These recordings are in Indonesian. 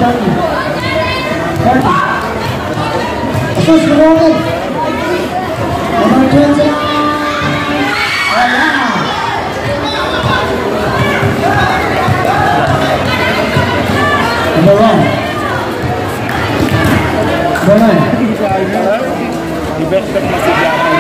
Terus kemudian number 20. Number 1. Number 9. Di back-back masih di atas.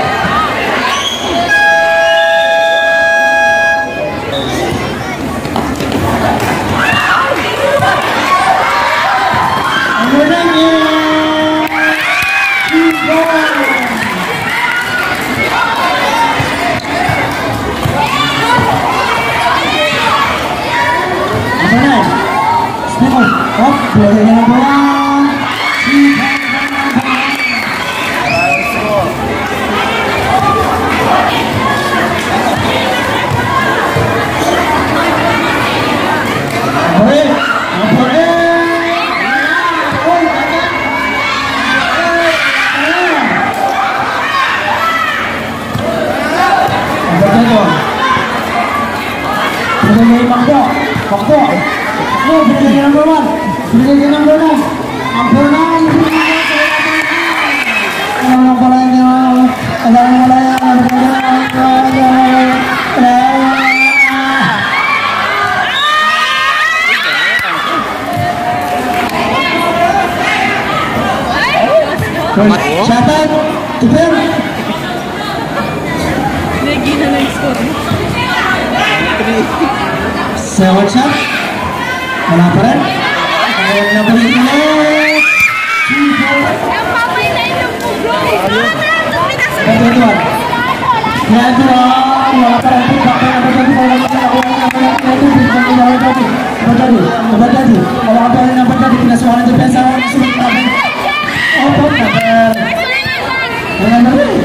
Catat, Tupir. Lagi na nag-score. Seven shot. Wala pa rin. Kaya na balik ulit. Ang papay na ito po, bro. Ketujuan. Ketujuan. Wala pa rin. Papay na balik ulit. Wala pa rin ang pagkati. Pinasuhan ang depensa. Opo, kabar. Wala na rin.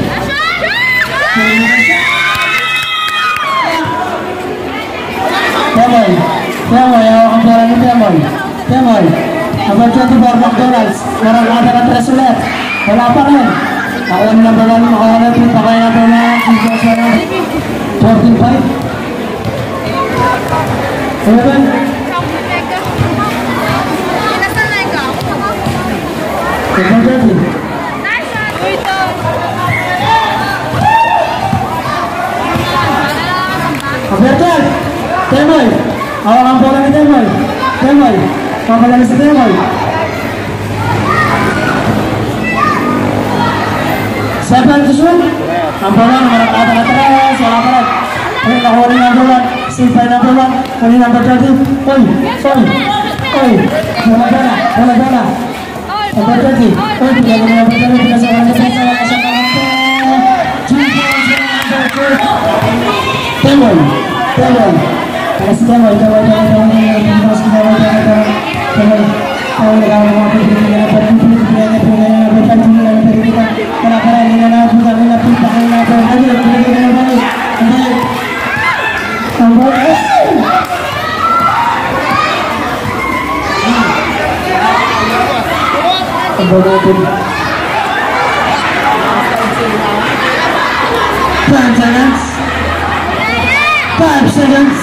Temoy, ang bola ni Temoy, number 24 McDonald's, orang ada na 3 ulit, wala pa rin, alam na bola ni Makahanapin, pakay na bola, 14-5, 11, Bertel, Temoy, awak ang bola ni Temoy, pambalagi sa Temoy. 7 susun, ang bola nomor atas, wala pa rin. Ay, nakuha rin ang bola, simpay na bola, kuni number 30, bola. Number 30, bigyan mo number 30, pinasawan na Temoy, kasi Temoy, Five seconds.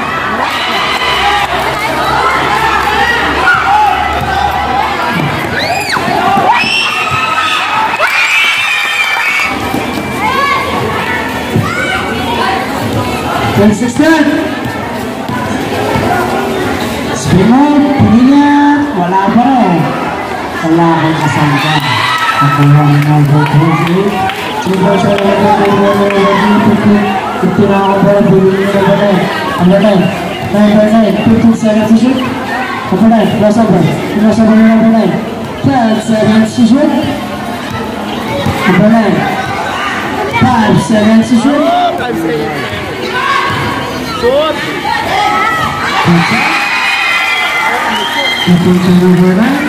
Dan 16. Spinner, pilihan, wala pa rin. Wala akong kasangka. Ako ang nag-vote. Diba siya nag-vote. Number 9, 15 seconds to shoot. Number 9, crossover number 9. 10 seconds to shoot. Number 9, 5 seconds to shoot. Shoot! Number 9.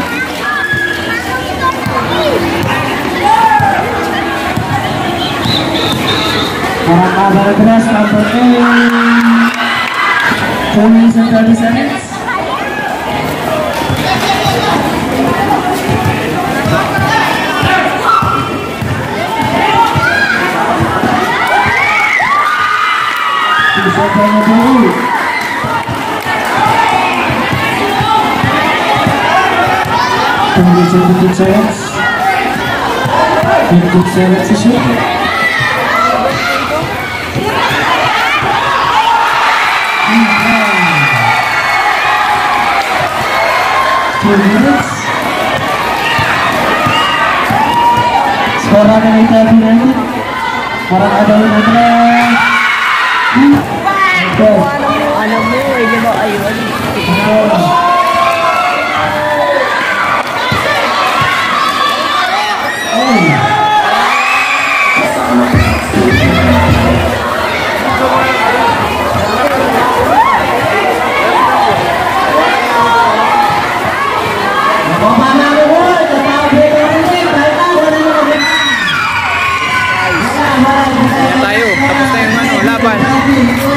Para kabar beras number 8. 4 minutes and 30 seconds. minutes and 15 seconds. 15 seconds to shoot. 2 minutes. Skor natin ay Italy United. Parang ada United na. Alam mo, di ba ayun? Tayo, tapos na yung laban.